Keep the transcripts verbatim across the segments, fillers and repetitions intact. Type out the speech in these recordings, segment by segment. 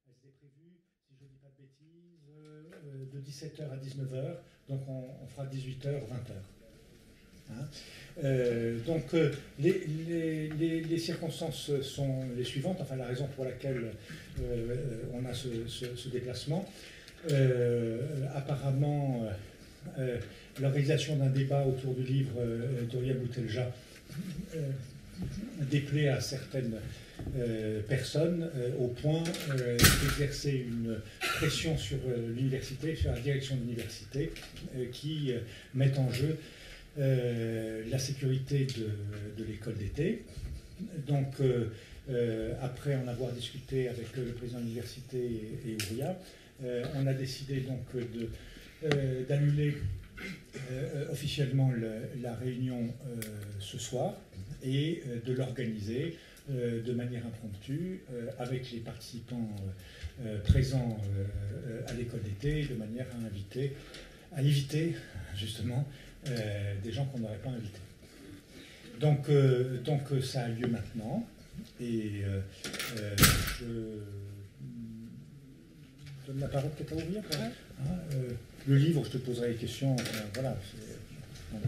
Elle s'était prévue, si je ne dis pas de bêtises, euh, de dix-sept heures à dix-neuf heures, donc on, on fera dix-huit heures, vingt heures. Hein euh, donc euh, les, les, les, les circonstances sont les suivantes, enfin la raison pour laquelle euh, on a ce, ce, ce déplacement. Euh, apparemment, euh, l'organisation d'un débat autour du livre euh, d'Horia Boutelja euh, déplaît à certaines euh, personnes euh, au point euh, d'exercer une pression sur euh, l'université, sur la direction de l'université, euh, qui euh, met en jeu euh, la sécurité de, de l'école d'été. Donc, euh, euh, après en avoir discuté avec le président de l'université et, et Horia, euh, on a décidé donc de, euh, d'annuler euh, officiellement le, la réunion euh, ce soir et euh, de l'organiser euh, de manière impromptue euh, avec les participants euh, présents euh, à l'école d'été, de manière à inviter, à éviter justement euh, des gens qu'on n'aurait pas invités. Donc, euh, donc ça a lieu maintenant et euh, euh, je donne la parole peut-être à Horia. Hein, euh, le livre, je te poserai les questions. Euh, voilà. voilà.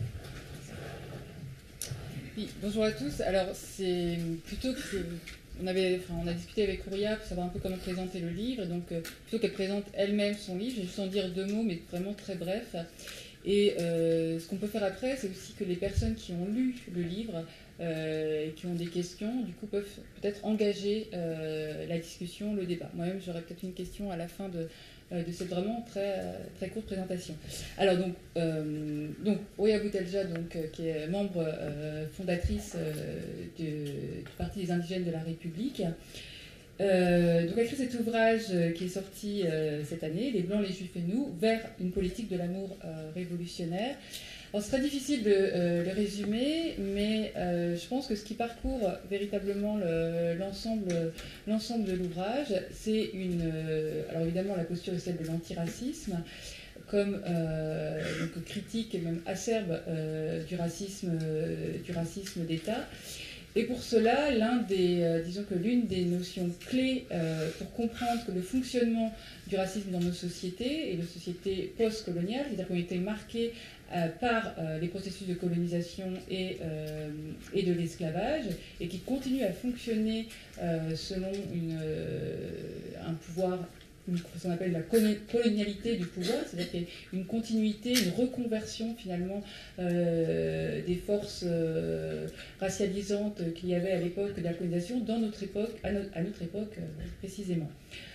Oui, bonjour à tous. Alors, c'est plutôt que on avait, enfin, on a discuté avec Horia pour savoir un peu comment présenter le livre. Donc, euh, plutôt qu'elle présente elle-même son livre, je vais juste en dire deux mots, mais vraiment très bref. Et euh, ce qu'on peut faire après, c'est aussi que les personnes qui ont lu le livre euh, et qui ont des questions, du coup, peuvent peut-être engager euh, la discussion, le débat. Moi-même, j'aurais peut-être une question à la fin de, euh, de cette vraiment très, très courte présentation. Alors, donc, euh, donc Horia Boutelja, donc, euh, qui est membre euh, fondatrice euh, du, du Parti des Indigènes de la République. Euh, donc, elle a écrit cet ouvrage euh, qui est sorti euh, cette année, Les Blancs, les Juifs et nous, vers une politique de l'amour euh, révolutionnaire. Alors, c'est très difficile de euh, le résumer, mais euh, je pense que ce qui parcourt véritablement le, l'ensemble, l'ensemble de l'ouvrage, c'est une. Euh, alors, évidemment, la posture est celle de l'antiracisme, comme euh, donc, critique et même acerbe euh, du racisme, euh, du racisme d'État. Et pour cela, l'un des, euh, disons que l'une des notions clés euh, pour comprendre que le fonctionnement du racisme dans nos sociétés et nos sociétés post-coloniales, c'est-à-dire qui ont été marquées euh, par euh, les processus de colonisation et, euh, et de l'esclavage, et qui continuent à fonctionner euh, selon une, euh, un pouvoir, ce qu'on appelle la colonialité du pouvoir, c'est-à-dire qu'il y a une continuité, une reconversion finalement euh, des forces euh, racialisantes qu'il y avait à l'époque de la colonisation dans notre époque, à, no à notre époque euh, précisément.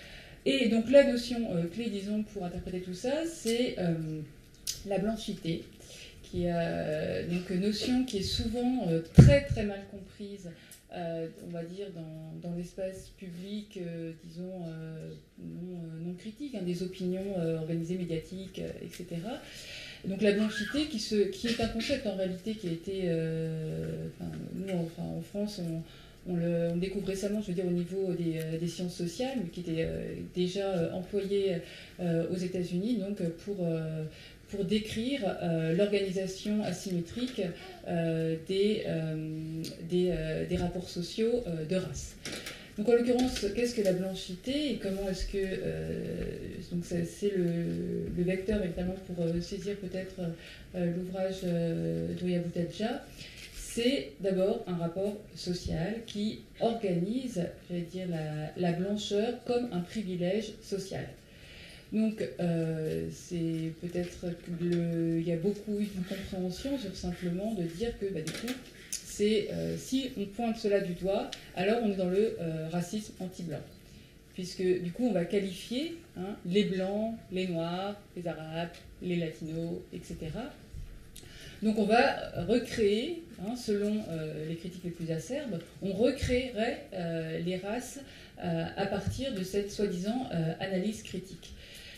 Et donc la notion euh, clé, disons, pour interpréter tout ça, c'est euh, la blanchité, qui a donc notion qui est souvent euh, très très mal comprise. Euh, on va dire, dans, dans l'espace public, euh, disons, euh, non, euh, non critique, hein, des opinions euh, organisées, médiatiques, euh, et cetera. Donc la blanchité, qui, se, qui est un concept en réalité qui a été, euh, enfin, nous, enfin, en France, on, on, le, on découvre récemment, je veux dire, au niveau des, euh, des sciences sociales, mais qui était euh, déjà euh, employé euh, aux États-Unis, donc pour... Euh, pour décrire euh, l'organisation asymétrique euh, des, euh, des, euh, des rapports sociaux euh, de race. Donc en l'occurrence, qu'est-ce que la blanchité et comment est-ce que... Euh, donc c'est le, le vecteur évidemment pour euh, saisir peut-être euh, l'ouvrage euh, d'Horia Boutelja. C'est d'abord un rapport social qui organise, j'allais dire, la, la blancheur comme un privilège social. Donc, euh, c'est peut-être qu'il y a beaucoup une compréhension sur simplement de dire que, bah, du coup, c'est, euh, si on pointe cela du doigt, alors on est dans le euh, racisme anti-blanc. Puisque, du coup, on va qualifier hein, les blancs, les noirs, les arabes, les latinos, et cetera. Donc, on va recréer, hein, selon euh, les critiques les plus acerbes, on recréerait euh, les races euh, à partir de cette soi-disant euh, analyse critique.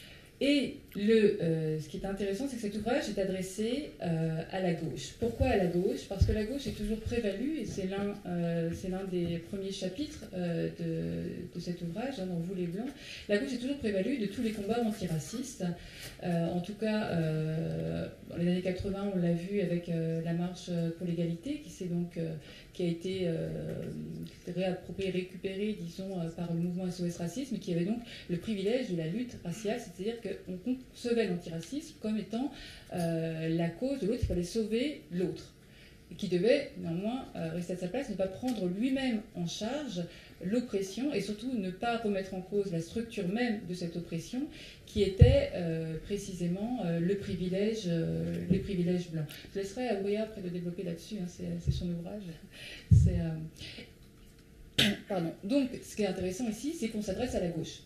Et le, euh, ce qui est intéressant, c'est que cet ouvrage est adressé euh, à la gauche. Pourquoi à la gauche? Parce que la gauche est toujours prévalue, et c'est l'un euh, c'est l'un des premiers chapitres euh, de, de cet ouvrage, hein, dans Vous les Blancs. La gauche est toujours prévalue de tous les combats antiracistes. Euh, en tout cas, euh, dans les années quatre-vingts, on l'a vu avec euh, la marche pour l'égalité, qui, donc, euh, qui a été euh, réapproprié, récupéré, disons, euh, par le mouvement S O S Racisme, qui avait donc le privilège de la lutte raciale, c'est-à-dire qu'on concevait l'antiracisme comme étant euh, la cause de l'autre, il fallait sauver l'autre, et qui devait néanmoins euh, rester à sa place, ne pas prendre lui-même en charge l'oppression, et surtout ne pas remettre en cause la structure même de cette oppression, qui était euh, précisément euh, le privilège, euh, les privilèges blancs. Je laisserai à Ouria après de développer là-dessus, hein, c'est son ouvrage. C'est, euh... Pardon. Donc, ce qui est intéressant ici, c'est qu'on s'adresse à la gauche.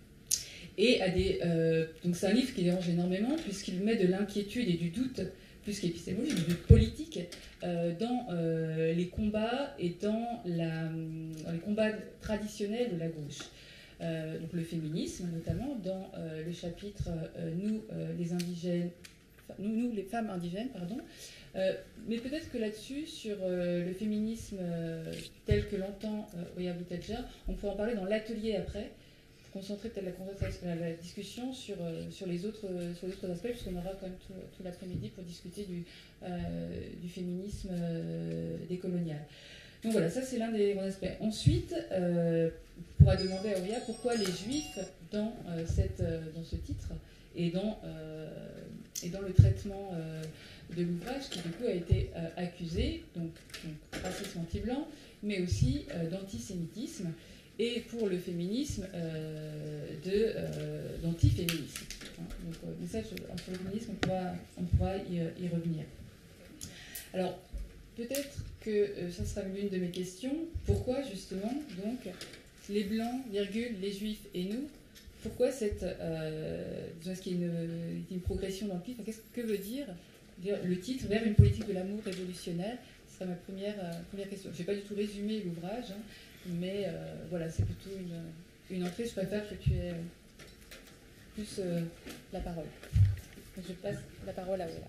Et à des, euh... donc c'est un livre qui dérange énormément, puisqu'il met de l'inquiétude et du doute, plus qu'épistémologique, du doute politique, euh, dans euh, les combats et dans, la, dans les combats traditionnels de la gauche. Euh, donc le féminisme, notamment, dans euh, le chapitre euh, Nous, euh, les indigènes, enfin, nous, nous, les femmes indigènes, pardon. Euh, mais peut-être que là-dessus, sur euh, le féminisme euh, tel que l'entend euh, Ouria Boutadja, on pourra en parler dans l'atelier après, concentrer peut-être la, la, la discussion sur, euh, sur, les autres, euh, sur les autres aspects, puisqu'on aura quand même tout, tout l'après-midi pour discuter du, euh, du féminisme euh, décolonial. Donc voilà, ça c'est l'un des grands aspects. Ensuite, euh, on pourra demander à Ouria pourquoi les Juifs dans, euh, cette, euh, dans ce titre et dans, euh, et dans le traitement euh, de l'ouvrage qui du coup a été euh, accusé, donc, donc racisme anti-blanc, mais aussi euh, d'antisémitisme. Et pour le féminisme, euh, euh, d'antiféminisme. Hein, donc, euh, mais ça, sur le féminisme, on pourra, on pourra y, y revenir. Alors, peut-être que euh, ça sera l'une de mes questions. Pourquoi, justement, donc, les Blancs, virgule, les Juifs et nous, pourquoi cette... Euh, est-ce qu'il y a une, une progression dans le titre? Qu'est-ce que veut dire, dire le titre vers une politique de l'amour révolutionnaire? Ce sera ma première, euh, première question. Je n'ai pas du tout résumé l'ouvrage, hein, mais euh, voilà, c'est plutôt une, une entrée. Je préfère que tu aies plus euh, la parole. Donc je passe la parole à Ouria.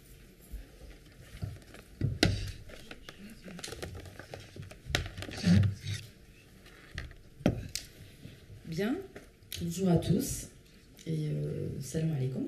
Bien, bonjour à tous et euh, salam alaikum.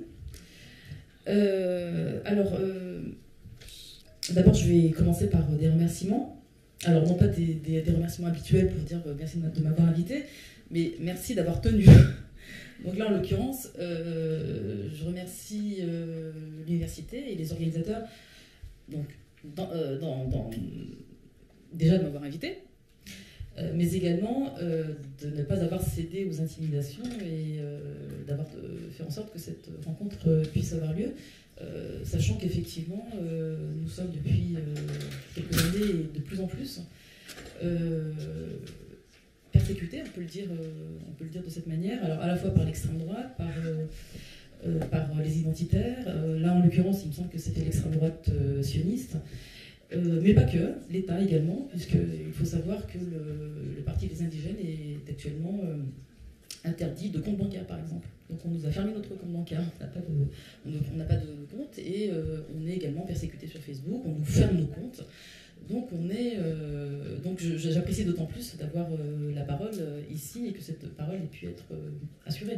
Euh, alors, euh, d'abord, je vais commencer par des remerciements. Alors, non pas des, des, des remerciements habituels pour dire euh, merci de m'avoir invité, mais merci d'avoir tenu. Donc là, en l'occurrence, euh, je remercie euh, l'université et les organisateurs, donc, dans, euh, dans, dans, déjà de m'avoir invité, euh, mais également euh, de ne pas avoir cédé aux intimidations et euh, d'avoir fait en sorte que cette rencontre puisse avoir lieu. Euh, sachant qu'effectivement, euh, nous sommes depuis euh, quelques années et de plus en plus euh, persécutés, on peut, le dire, euh, on peut le dire de cette manière, alors à la fois par l'extrême droite, par, euh, euh, par les identitaires, euh, là en l'occurrence il me semble que c'était l'extrême droite euh, sioniste, euh, mais pas que, l'État également, puisqu'il faut savoir que le, le Parti des indigènes est actuellement euh, interdit de compte bancaire par exemple. Donc on nous a fermé notre compte bancaire, on n'a pas de, on n'a pas de compte et euh, on est également persécuté sur Facebook, on nous ferme nos comptes. Donc on est, euh, donc j'apprécie d'autant plus d'avoir euh, la parole euh, ici et que cette parole ait pu être euh, assurée.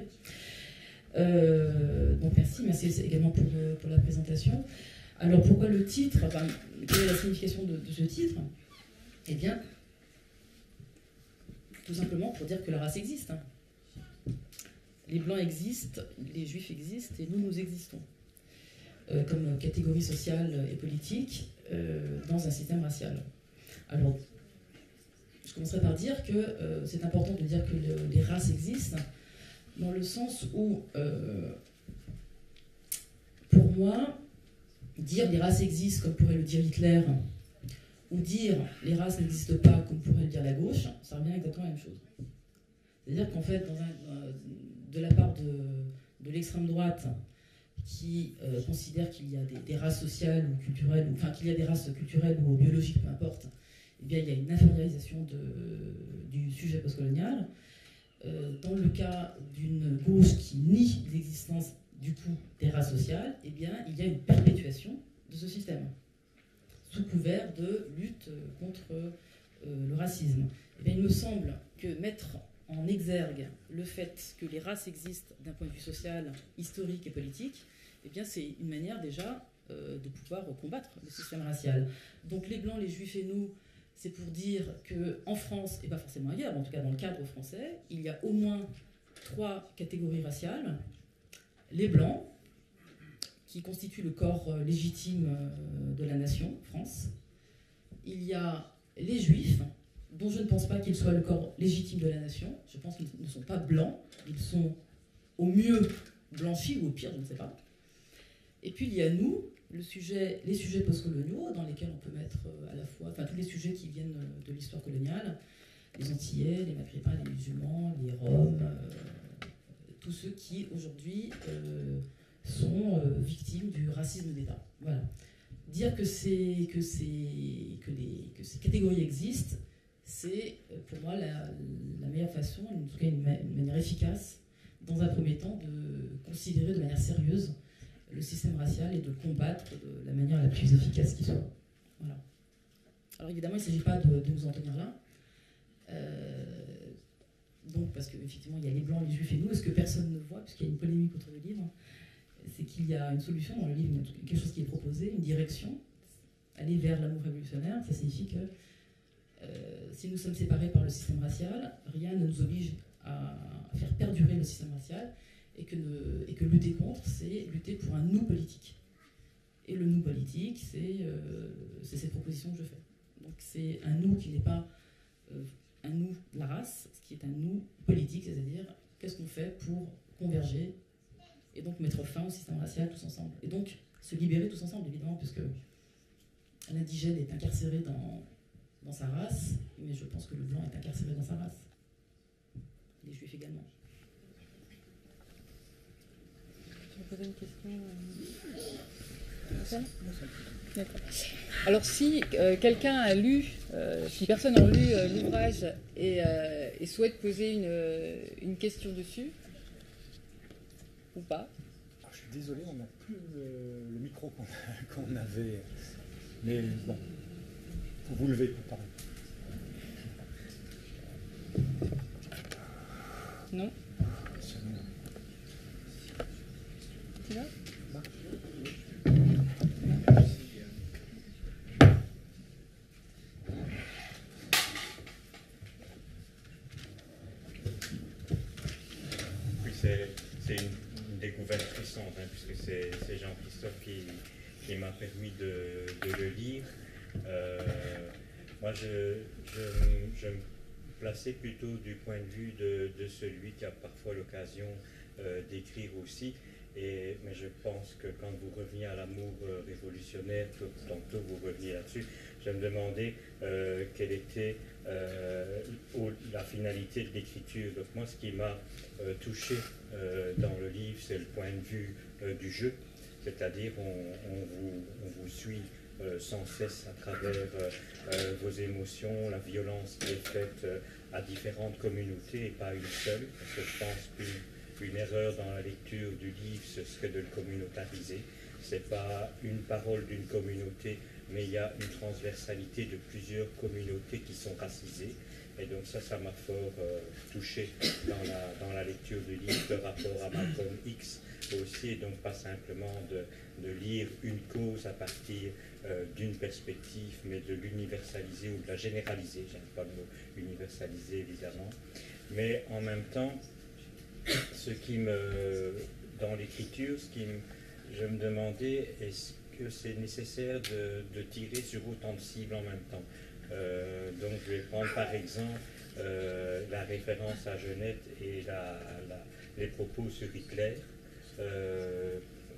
Euh, donc merci, merci également pour, pour la présentation. Alors pourquoi le titre, enfin, quelle est la signification de, de ce titre? Eh bien, tout simplement pour dire que la race existe. Hein. Les Blancs existent, les Juifs existent et nous, nous existons. Euh, comme catégorie sociale et politique euh, dans un système racial. Alors, je commencerai par dire que euh, c'est important de dire que le, les races existent, dans le sens où, euh, pour moi, dire les races existent, comme pourrait le dire Hitler, ou dire les races n'existent pas, comme pourrait le dire la gauche, ça revient exactement à la même chose. C'est-à-dire qu'en fait, dans un, de la part de, de l'extrême droite, qui euh, considère qu'il y a des, des races sociales ou culturelles, ou, enfin qu'il y a des races culturelles ou biologiques, peu importe, eh bien il y a une infériorisation de, du sujet postcolonial. Euh, dans le cas d'une gauche qui nie l'existence du coup des races sociales, eh bien il y a une perpétuation de ce système, sous couvert de lutte contre euh, le racisme. Eh bien, il me semble que mettre en exergue le fait que les races existent d'un point de vue social, historique et politique, eh bien c'est une manière déjà euh, de pouvoir combattre le système racial. Donc les Blancs, les Juifs et nous, c'est pour dire qu'en France, et pas forcément ailleurs, en tout cas dans le cadre français, il y a au moins trois catégories raciales. Les Blancs, qui constituent le corps légitime de la nation, France. Il y a les Juifs, dont je ne pense pas qu'ils soient le corps légitime de la nation. Je pense qu'ils ne sont pas blancs, ils sont au mieux blanchis ou au pire, je ne sais pas. Et puis il y a nous, le sujet, les sujets postcoloniaux, dans lesquels on peut mettre à la fois, enfin tous les sujets qui viennent de l'histoire coloniale, les Antillais, les Maghrébins, les musulmans, les Roms, euh, tous ceux qui aujourd'hui euh, sont euh, victimes du racisme d'État. Voilà. Dire que, c'est, que, c'est, que, les, que ces catégories existent, c'est pour moi la, la meilleure façon, en tout cas une, une manière efficace, dans un premier temps, de considérer de manière sérieuse le système racial et de le combattre de la manière la plus efficace qui soit. Voilà. Alors évidemment, il ne s'agit pas de, de nous en tenir là. Euh, donc, parce qu'effectivement, il y a les Blancs, les Juifs et nous, et ce que personne ne voit, puisqu'il y a une polémique autour du livre, c'est qu'il y a une solution dans le livre, quelque chose qui est proposé, une direction, aller vers l'amour révolutionnaire. Ça signifie que euh, si nous sommes séparés par le système racial, rien ne nous oblige à faire perdurer le système racial, et que, ne, et que lutter contre, c'est lutter pour un nous politique. Et le nous politique, c'est euh, cette proposition que je fais. Donc c'est un nous qui n'est pas euh, un nous de la race, ce qui est un nous politique, c'est-à-dire qu'est-ce qu'on fait pour converger et donc mettre fin au système racial tous ensemble. Et donc se libérer tous ensemble, évidemment, puisque l'indigène est incarcéré dans, dans sa race, mais je pense que le blanc est incarcéré dans sa race. Les juifs également. Je vais poser une question. Euh... D'accord. Alors si euh, quelqu'un a lu, euh, si personne n'a lu euh, l'ouvrage et, euh, et souhaite poser une, une question dessus, ou pas. Alors, je suis désolé, on n'a plus euh, le micro qu'on qu'on avait, mais bon, vous vous levez pour parler. Non. Tu vas ? C'est une, une découverte récente, hein, puisque c'est Jean-Christophe qui, qui m'a permis de, de le lire. Euh, moi, je, je, je me plaçais plutôt du point de vue de, de celui qui a parfois l'occasion euh, d'écrire aussi. Et, mais je pense que quand vous reveniez à l'amour euh, révolutionnaire, que tantôt vous reveniez là-dessus, je me demandais euh, quelle était euh, au, la finalité de l'écriture. Donc moi, ce qui m'a euh, touché euh, dans le livre, c'est le point de vue euh, du jeu, c'est-à-dire on, on, vous, on vous suit euh, sans cesse à travers euh, euh, vos émotions, la violence qui est faite euh, à différentes communautés et pas une seule, parce que je pense qu'une Une erreur dans la lecture du livre, ce serait de le communautariser. Ce n'est pas une parole d'une communauté, mais il y a une transversalité de plusieurs communautés qui sont racisées. Et donc ça, ça m'a fort euh, touché dans la, dans la lecture du livre, le rapport à Malcolm X aussi, et donc pas simplement de, de lire une cause à partir euh, d'une perspective, mais de l'universaliser ou de la généraliser. J'aime pas le mot universaliser, évidemment. Mais en même temps, ce qui me, dans l'écriture, ce qui me, je me demandais, est-ce que c'est nécessaire de, de tirer sur autant de cibles en même temps? euh, Donc je vais prendre par exemple euh, la référence à Genette et la, la, les propos sur Hitler euh,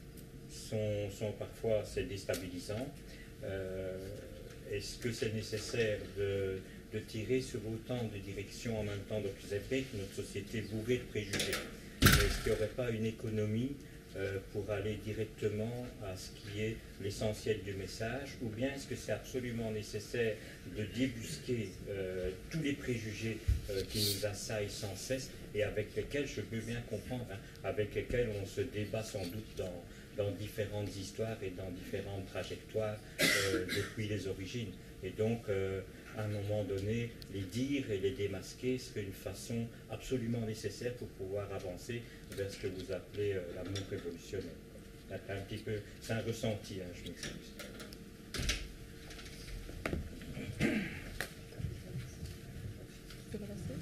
sont, sont parfois assez déstabilisants. Euh, est-ce que c'est nécessaire de de tirer sur autant de directions en même temps? Donc c'est vrai que notre société est bourrée de préjugés. Est-ce qu'il n'y aurait pas une économie euh, pour aller directement à ce qui est l'essentiel du message, ou bien est-ce que c'est absolument nécessaire de débusquer euh, tous les préjugés euh, qui nous assaillent sans cesse et avec lesquels, je peux bien comprendre, hein, avec lesquels on se débat sans doute dans, dans différentes histoires et dans différentes trajectoires euh, depuis les origines. Et donc, euh, à un moment donné, les dire et les démasquer serait une façon absolument nécessaire pour pouvoir avancer vers ce que vous appelez euh, l'amour révolutionnaire. C'est un petit peu, c'est un ressenti, hein, je m'excuse. plus relaxé.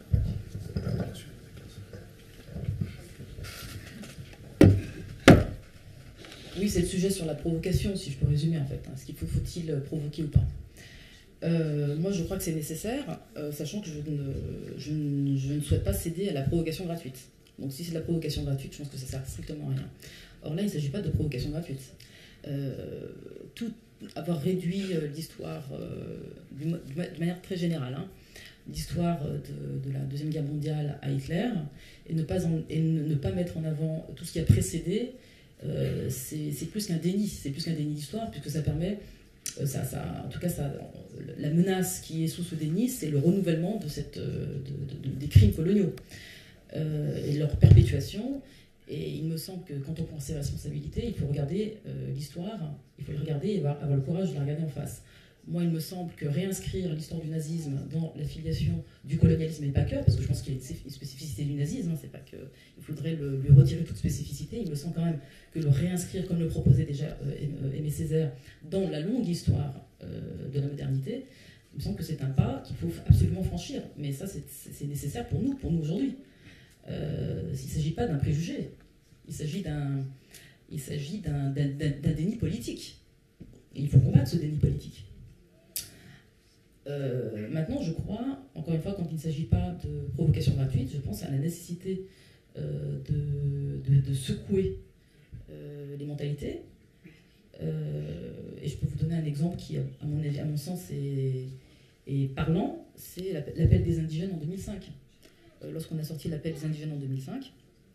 Oui, c'est le sujet sur la provocation, si je peux résumer en fait. Est-ce qu'il faut, faut-il provoquer ou pas? euh, Moi, je crois que c'est nécessaire, euh, sachant que je ne, je, ne, je ne souhaite pas céder à la provocation gratuite. Donc si c'est de la provocation gratuite, je pense que ça sert strictement à rien. Or là, il ne s'agit pas de provocation gratuite. Euh, tout, avoir réduit l'histoire euh, de manière très générale, hein, l'histoire de, de la Deuxième Guerre mondiale à Hitler, et ne pas, en, et ne, ne pas mettre en avant tout ce qui a précédé, euh, c'est plus qu'un déni, c'est plus qu'un déni d'histoire, puisque ça permet, euh, ça, ça, en tout cas, ça, la menace qui est sous ce déni, c'est le renouvellement de cette, de, de, de, des crimes coloniaux euh, et leur perpétuation. Et il me semble que quand on prend ses responsabilités, il faut regarder euh, l'histoire, il faut le regarder et avoir, avoir le courage de la regarder en face. Moi, il me semble que réinscrire l'histoire du nazisme dans la filiation du colonialisme et pas que, parce que je pense qu'il y a une spécificité du nazisme, hein, c'est pas que il faudrait le, lui retirer toute spécificité. Il me semble quand même que le réinscrire, comme le proposait déjà euh, Aimé Césaire, dans la longue histoire euh, de la modernité, il me semble que c'est un pas qu'il faut absolument franchir. Mais ça, c'est nécessaire pour nous, pour nous aujourd'hui. Euh, il ne s'agit pas d'un préjugé, il s'agit d'un il s'agit d'un déni politique. Et il faut combattre ce déni politique. Euh, maintenant, je crois, encore une fois, quand il ne s'agit pas de provocation gratuite, je pense à la nécessité euh, de, de, de secouer euh, les mentalités. Euh, et je peux vous donner un exemple qui, à mon, à mon sens, est, est parlant, c'est l'appel des indigènes en deux mille cinq. Euh, Lorsqu'on a sorti l'appel des indigènes en deux mille cinq,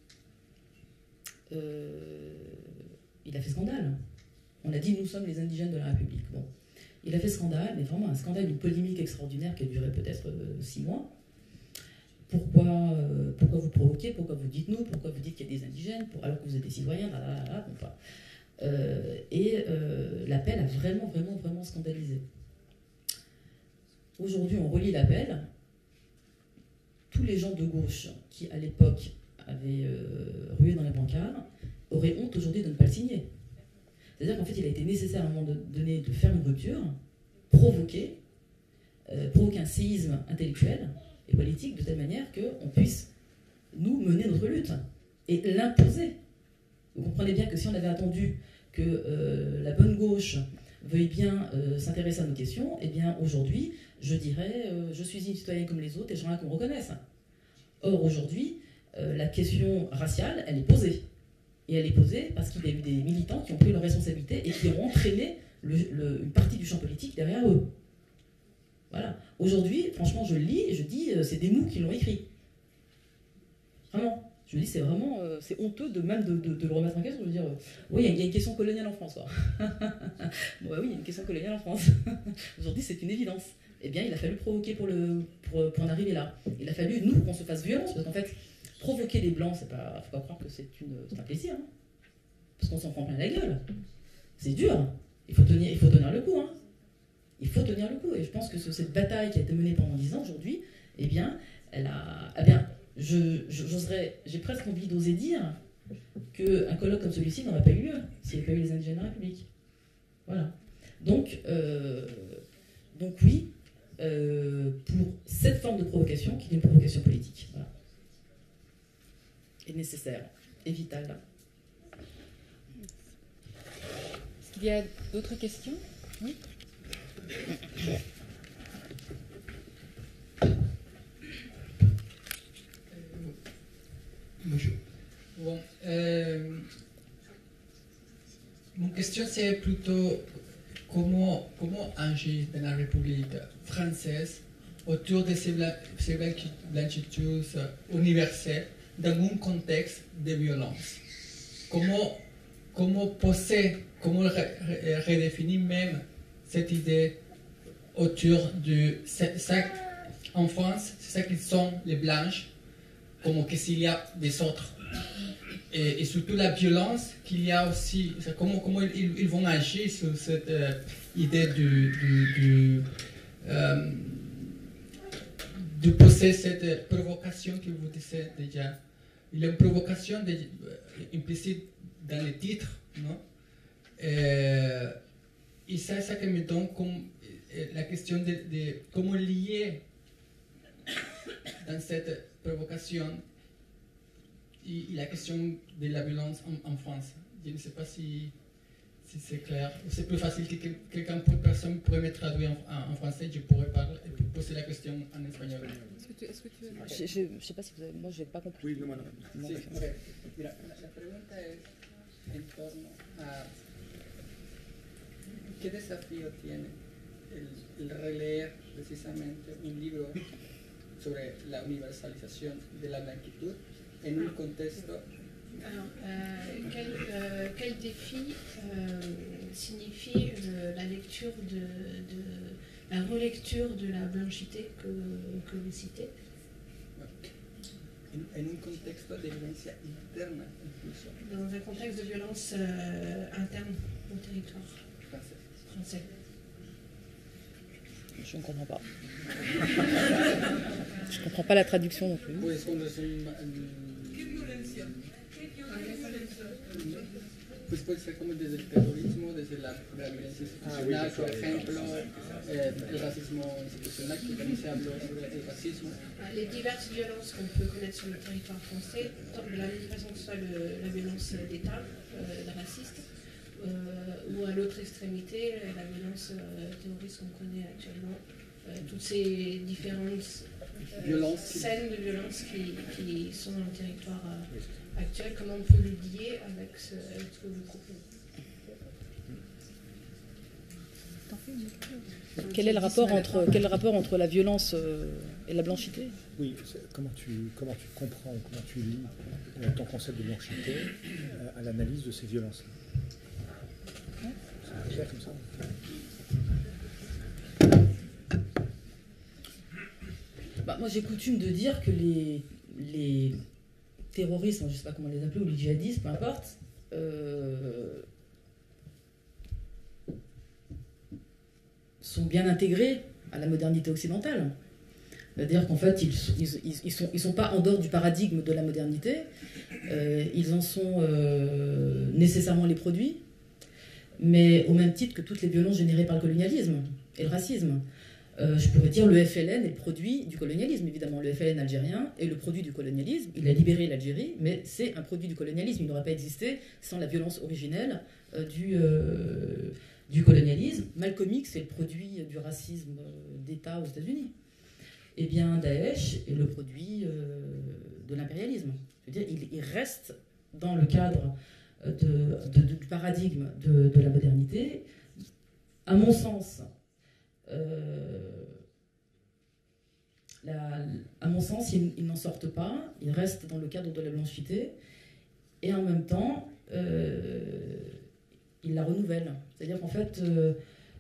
euh, il a fait scandale. On a dit « nous sommes les indigènes de la République ». Bon. Il a fait scandale, mais vraiment un scandale, une polémique extraordinaire qui a duré peut-être euh, six mois. Pourquoi, euh, pourquoi vous provoquez? Pourquoi vous dites nous? Pourquoi vous dites qu'il y a des indigènes pour, alors que vous êtes des citoyens? Là, là, là, bon, pas. Euh, Et euh, l'appel a vraiment, vraiment, vraiment scandalisé. Aujourd'hui, on relit l'appel. Tous les gens de gauche qui, à l'époque, avaient euh, rué dans les brancards auraient honte aujourd'hui de ne pas le signer. C'est-à-dire qu'en fait, il a été nécessaire à un moment donné de faire une rupture, provoquer, euh, provoquer un séisme intellectuel et politique de telle manière qu'on puisse, nous, mener notre lutte et l'imposer. Vous comprenez bien que si on avait attendu que euh, la bonne gauche veuille bien euh, s'intéresser à nos questions, eh bien, aujourd'hui, je dirais, euh, je suis une citoyenne comme les autres et j'aimerais qu'on me reconnaisse. Or, aujourd'hui, euh, la question raciale, elle est posée. Et elle est posée parce qu'il y a eu des militants qui ont pris leurs responsabilités et qui ont entraîné le, le, une partie du champ politique derrière eux. Voilà. Aujourd'hui, franchement, je le lis et je dis, euh, c'est des mous qui l'ont écrit. Vraiment. Je me dis, c'est vraiment, euh, c'est honteux de même de, de, de le remettre en question. Je veux dire, euh, oui, il y, y a une question coloniale en France, quoi. Bon, bah oui, il y a une question coloniale en France. Aujourd'hui, c'est une évidence. Eh bien, il a fallu provoquer pour, le, pour, pour en arriver là. Il a fallu, nous, qu'on se fasse violence, parce qu'en fait, provoquer les Blancs, il ne faut pas croire que c'est un plaisir. Hein. Parce qu'on s'en prend plein la gueule. C'est dur. Il faut tenir, il faut tenir le coup. Hein. Il faut tenir le coup. Et je pense que ce, cette bataille qui a été menée pendant dix ans, aujourd'hui, eh bien, elle a... Eh bien, je, j'oserais, j'ai presque envie d'oser dire qu'un colloque comme celui-ci n'aurait pas eu lieu s'il n'y avait pas eu les indigènes de la République. Voilà. Donc, euh, donc oui, euh, pour cette forme de provocation, qui est une provocation politique. Voilà. Est nécessaire et vital. Est-ce qu'il y a d'autres questions? Oui. Bonjour. Bon, euh, mon question c'est plutôt comment, comment agir dans la République française autour de ces, blan ces blanchitudes universelles dans un contexte de violence. Comment, comment poser, comment re, re, redéfinir même cette idée autour de ça, en France, c'est ça qu'ils sont les blanches, comme que s'il y a des autres. Et, et surtout la violence qu'il y a aussi, comment, comment ils, ils vont agir sur cette euh, idée du, du, du, euh, de poser cette provocation que vous disiez déjà. Il y a une provocation de, euh, implicite dans les titres, non? Euh, et ça, c'est ça qui me donne comme, euh, la question de, de comment lier dans cette provocation et, et la question de la violence en, en France. Je ne sais pas si, si c'est clair. C'est plus facile que quelqu'un, pour personne pourrait me traduire en, en français, je pourrais parler, poser la question en espagnol. Est-ce que tu, est-ce que tu veux... Je ne sais pas si vous avez... Moi, je n'ai pas compris. Oui, no, no, no. Sí, okay. Mira, la, la pregunta es en torno a qué desafío tiene el, el releer precisamente un libro sobre la universalización de la blanquitud en un contexto. Alors, euh, quel, euh, quel défi euh, signifie le- la lecture de, de la relecture de la blanchité que, que vous citez? En, en un contexto de violencia interna, incluso Dans un contexte de violence euh, interne au territoire francés. français. Je ne comprends pas. Je ne comprends pas la traduction non plus. Pues con resum- Pues puede ser como desde el terrorismo, desde la, la violencia institucional, Ah, oui, por ejemplo, eh, el racismo institucional, que también se habló sobre el racismo. Les diverses violences qu'on peut connaître sur le territoire français, tant de la même façon que ce soit le- la violence d'État, euh, le raciste, euh, ou à l'autre extrémité, euh, la violence euh, terroriste qu'on connaît actuellement. Euh, toutes ces différentes euh, Violence. scènes de violence qui, qui sont dans le territoire euh, actuel, comment on peut les lier avec ce, avec ce que vous proposez? Quel est le rapport entre, quel est le rapport entre la violence euh, et la blanchité? Oui, c'est- comment tu, comment tu comprends, comment tu lis euh, ton concept de blanchité euh, à l'analyse de ces violences-là? C'est clair comme ça? Bah, moi, j'ai coutume de dire que les, les terroristes, je ne sais pas comment les appeler, ou les djihadistes, peu importe, euh, sont bien intégrés à la modernité occidentale. C'est-à-dire qu'en fait, ils ne ils, ils, ils sont, ils sont pas en dehors du paradigme de la modernité, euh, ils en sont euh, nécessairement les produits, mais au même titre que toutes les violences générées par le colonialisme et le racisme. Euh, je pourrais dire le F L N est le produit du colonialisme, évidemment. Le F L N algérien est le produit du colonialisme. Il a libéré l'Algérie, mais c'est un produit du colonialisme. Il n'aurait pas existé sans la violence originelle euh, du, euh, du colonialisme. Malcolm X est le produit du racisme d'État aux États-Unis. Eh bien, Daesh est le produit euh, de l'impérialisme. Je veux dire, il, il reste dans le cadre de, de, de, du paradigme de, de la modernité. À mon sens, Euh, la, à mon sens, ils, ils n'en sortent pas, ils restent dans le cadre de la blanchité, et en même temps, euh, ils la renouvellent. C'est-à-dire qu'en fait, euh,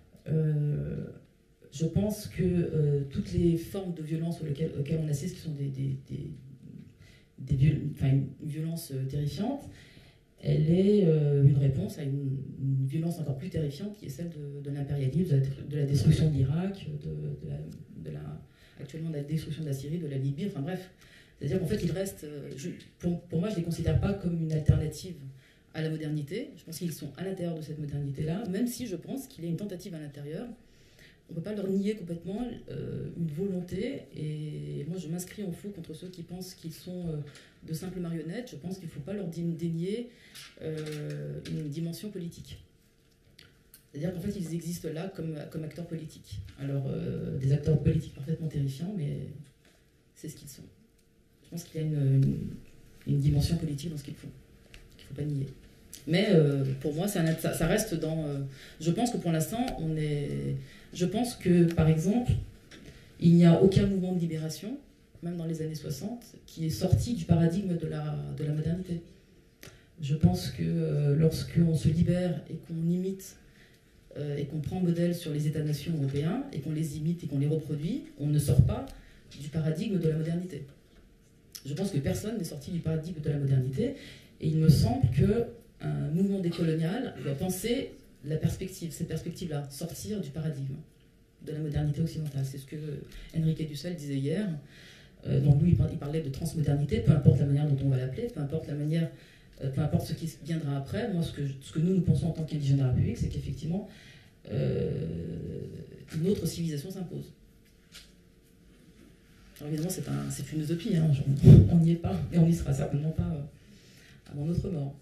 euh, je pense que euh, toutes les formes de violence auxquelles, auxquelles on assiste, qui sont des, des, des, des viol enfin, une violence terrifiante, elle est euh, une réponse à une, une violence encore plus terrifiante qui est celle de, de l'impérialisme, de, de la destruction de l'Irak, de, de, la, de la, actuellement de la destruction de la Syrie, de la Libye, enfin bref. C'est-à-dire qu'en fait, ils restent, je, pour, pour moi, je ne les considère pas comme une alternative à la modernité. Je pense qu'ils sont à l'intérieur de cette modernité-là, même si je pense qu'il y a une tentative à l'intérieur. On ne peut pas leur nier complètement euh, une volonté, et moi je m'inscris en faux contre ceux qui pensent qu'ils sont euh, de simples marionnettes. Je pense qu'il ne faut pas leur dénier euh, une dimension politique. C'est-à-dire qu'en fait ils existent là comme, comme acteurs politiques. Alors euh, des acteurs politiques parfaitement terrifiants, mais c'est ce qu'ils sont. Je pense qu'il y a une, une, une dimension politique dans ce qu'ils font, qu'il ne faut pas nier. Mais euh, pour moi, ça, ça, ça reste dans... Euh, je pense que pour l'instant, on est... Je pense que, par exemple, il n'y a aucun mouvement de libération, même dans les années soixante, qui est sorti du paradigme de la, de la modernité. Je pense que euh, lorsqu'on se libère et qu'on imite euh, et qu'on prend modèle sur les États-nations européens et qu'on les imite et qu'on les reproduit, on ne sort pas du paradigme de la modernité. Je pense que personne n'est sorti du paradigme de la modernité, et il me semble qu'un mouvement décolonial doit penser la perspective, cette perspective-là, sortir du paradigme de la modernité occidentale. C'est ce que Enrique Dussel disait hier. Euh, donc lui, il parlait de transmodernité, peu importe la manière dont on va l'appeler, peu importe la manière, euh, peu importe ce qui viendra après. Moi, ce que, ce que nous, nous pensons en tant qu'indigènes de la République, c'est qu'effectivement, euh, une autre civilisation s'impose. Alors évidemment, c'est un, c'est une utopie, hein, genre, on n'y est pas, et on n'y sera certainement pas euh, avant notre mort.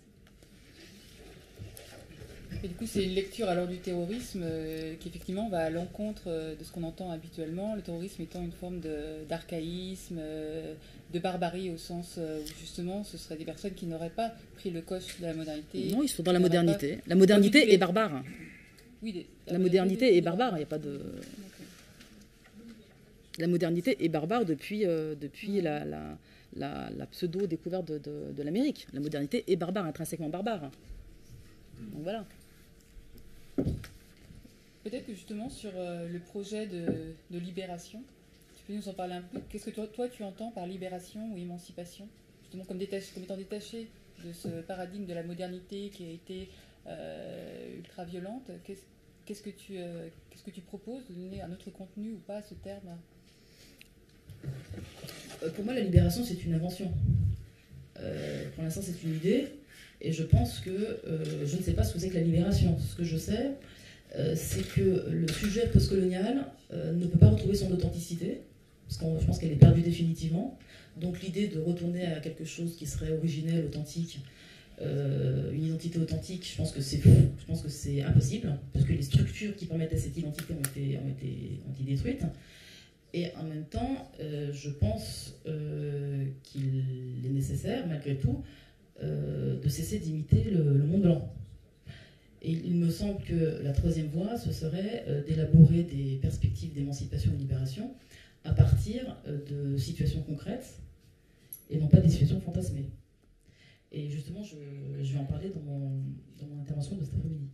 Et du coup, c'est une lecture alors du terrorisme euh, qui effectivement va à l'encontre euh, de ce qu'on entend habituellement, le terrorisme étant une forme de, d'archaïsme, euh, de barbarie au sens euh, où justement ce seraient des personnes qui n'auraient pas pris le coche de la modernité. Non, ils sont dans la qui n'auraient modernité. pas- La modernité les- est barbare. Oui, des- La modernité est barbare, il n'y a pas de... La modernité est barbare depuis, euh, depuis la, la, la, la pseudo-découverte de, de, de l'Amérique. La modernité est barbare, intrinsèquement barbare. Donc voilà. Peut-être que justement sur euh, le projet de, de libération, tu peux nous en parler un peu. Qu'est-ce que toi, toi tu entends par libération ou émancipation? Justement comme, détaché, comme étant détaché de ce paradigme de la modernité qui a été euh, ultra violente. Qu'est-ce, qu'est-ce, que tu, euh, qu'est-ce que tu proposes de donner un autre contenu ou pas à ce terme? Euh, Pour moi, la libération, c'est une invention. Euh, pour l'instant, c'est une idée. Et je pense que euh, je ne sais pas ce que c'est que la libération. Ce que je sais, euh, c'est que le sujet postcolonial euh, ne peut pas retrouver son authenticité, parce que je pense qu'elle est perdue définitivement. Donc l'idée de retourner à quelque chose qui serait originel, authentique, euh, une identité authentique, je pense que c'est faux. Je pense que c'est impossible, parce que les structures qui permettaient cette identité ont été, ont été, ont été détruites. Et en même temps, euh, je pense euh, qu'il est nécessaire, malgré tout, euh, de cesser d'imiter le, le monde blanc. Et il me semble que la troisième voie, ce serait euh, d'élaborer des perspectives d'émancipation et de libération à partir euh, de situations concrètes et non pas des situations fantasmées. Et justement, je, je vais en parler dans mon, dans mon intervention de cet après-midi.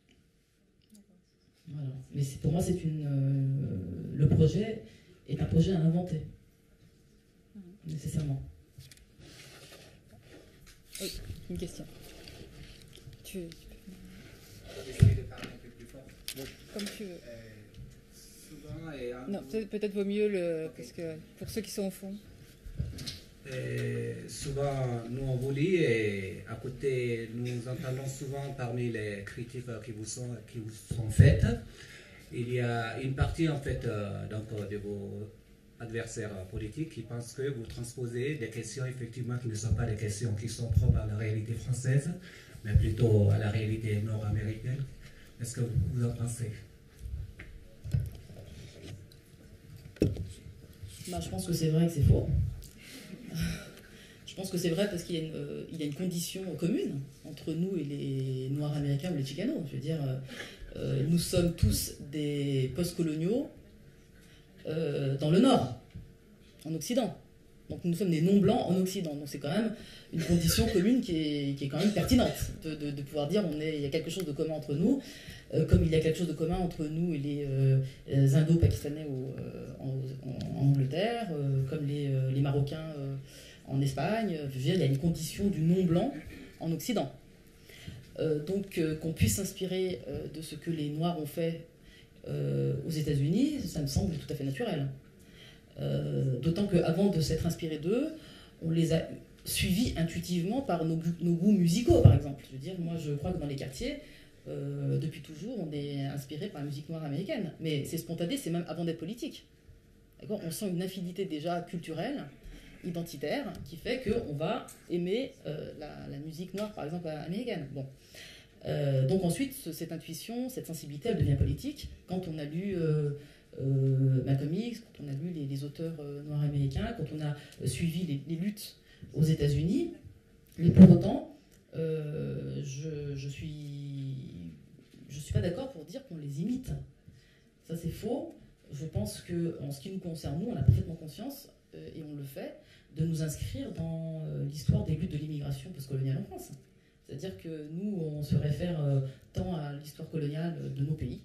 Voilà. Mais c'est, pour moi, c'est une, euh, le projet est un projet à inventer, nécessairement. Oui, une question. Tu, J'essaie de parler un peu plus fort. comme tu veux. Euh, souvent, et en- Non, peut-être, peut-être vaut mieux le, parce que pour ceux qui sont au fond. et souvent, nous on vous lit et à côté, nous entendons souvent parmi les critiques qui vous sont, qui vous sont faites, il y a une partie en fait euh, donc, euh, de vos adversaires euh, politiques qui pensent que vous transposez des questions effectivement qui ne sont pas des questions qui sont propres à la réalité française, mais plutôt à la réalité nord-américaine. Est-ce que vous en pensez? Bah, je pense que c'est vrai que c'est faux. Je pense que c'est vrai parce qu'il y a une, euh, il y a une condition commune entre nous et les Noirs américains ou les Chicanos. Je veux dire, euh, euh, nous sommes tous des post-coloniaux euh, dans le Nord, en Occident. Donc nous sommes des non-blancs en Occident. Donc c'est quand même une condition commune qui est, qui est quand même pertinente de, de, de pouvoir dire on est, il y a quelque chose de commun entre nous, euh, comme il y a quelque chose de commun entre nous et les, euh, les Indo-Pakistanais au, euh, en, en Angleterre, euh, comme les, euh, les Marocains euh, en Espagne. Je veux dire, il y a une condition du non-blanc en Occident. Euh, donc euh, qu'on puisse s'inspirer euh, de ce que les Noirs ont fait euh, aux États-Unis, ça me semble tout à fait naturel. Euh, d'autant qu'avant de s'être inspiré d'eux, on les a suivis intuitivement par nos, goûts- nos goûts musicaux, par exemple. Je veux dire, moi, je crois que dans les quartiers, euh, depuis toujours, on est inspiré par la musique noire américaine. Mais c'est spontané, c'est même avant d'être politique. D'accord ? On sent une infinité déjà culturelle, identitaire, qui fait qu'on va aimer euh, la, la musique noire, par exemple, américaine. Bon. Euh, donc ensuite, ce- cette intuition, cette sensibilité, elle devient politique quand on a lu... Euh, Euh, Malcolm X, quand on a lu les, les auteurs euh, noirs américains, quand on a euh, suivi les, les luttes aux États-Unis. Mais pour autant, euh, je, je suis, je suis pas d'accord pour dire qu'on les imite. Ça c'est faux. Je pense que en ce qui nous concerne, nous, on a parfaitement conscience euh, et on le fait de nous inscrire dans euh, l'histoire des luttes de l'immigration postcoloniale en France. C'est-à-dire que nous, on se réfère euh, tant à l'histoire coloniale de nos pays.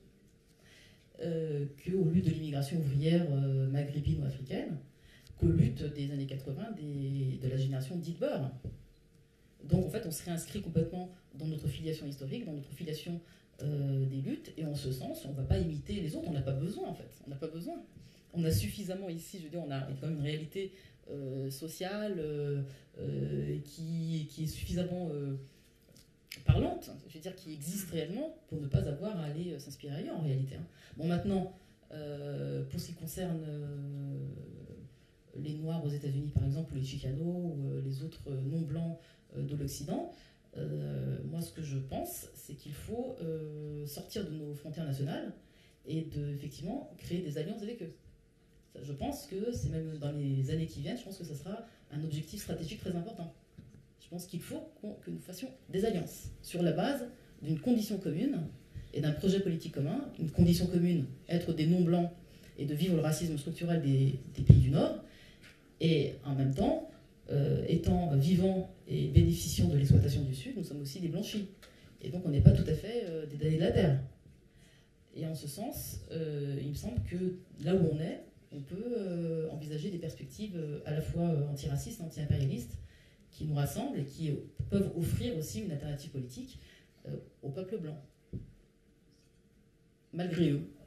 Euh, qu'aux luttes de l'immigration ouvrière euh, maghrébine ou africaine, qu'aux luttes des années quatre-vingts des, de la génération dite beurre. Donc en fait, on se réinscrit complètement dans notre filiation historique, dans notre filiation euh, des luttes, et en ce sens, on ne va pas imiter les autres, on n'a pas besoin en fait, on n'a pas besoin. On a suffisamment ici, je veux dire, on a quand même une réalité euh, sociale euh, euh, qui, qui est suffisamment... Euh, parlante, je veux dire, qui existe réellement pour ne pas avoir à aller euh, s'inspirer ailleurs en réalité. Hein. Bon, maintenant, euh, pour ce qui concerne euh, les Noirs aux États-Unis, par exemple, ou les Chicanos, ou euh, les autres non-blancs euh, de l'Occident. Euh, moi, ce que je pense, c'est qu'il faut euh, sortir de nos frontières nationales et de, effectivement, créer des alliances avec eux. Ça, je pense que c'est même dans les années qui viennent, je pense que ce sera un objectif stratégique très important. Je pense qu'il faut qu'on, que nous fassions des alliances sur la base d'une condition commune et d'un projet politique commun. Une condition commune, être des non-blancs et de vivre le racisme structurel des, des pays du Nord, et en même temps, euh, étant vivants et bénéficiant de l'exploitation du Sud, nous sommes aussi des blanchis. Et donc on n'est pas tout à fait euh, des damnés de la terre. Et en ce sens, euh, il me semble que là où on est, on peut euh, envisager des perspectives euh, à la fois euh, antiracistes, anti-impérialistes, qui nous rassemblent et qui euh, peuvent offrir aussi une alternative politique euh, au peuple blanc, malgré eux.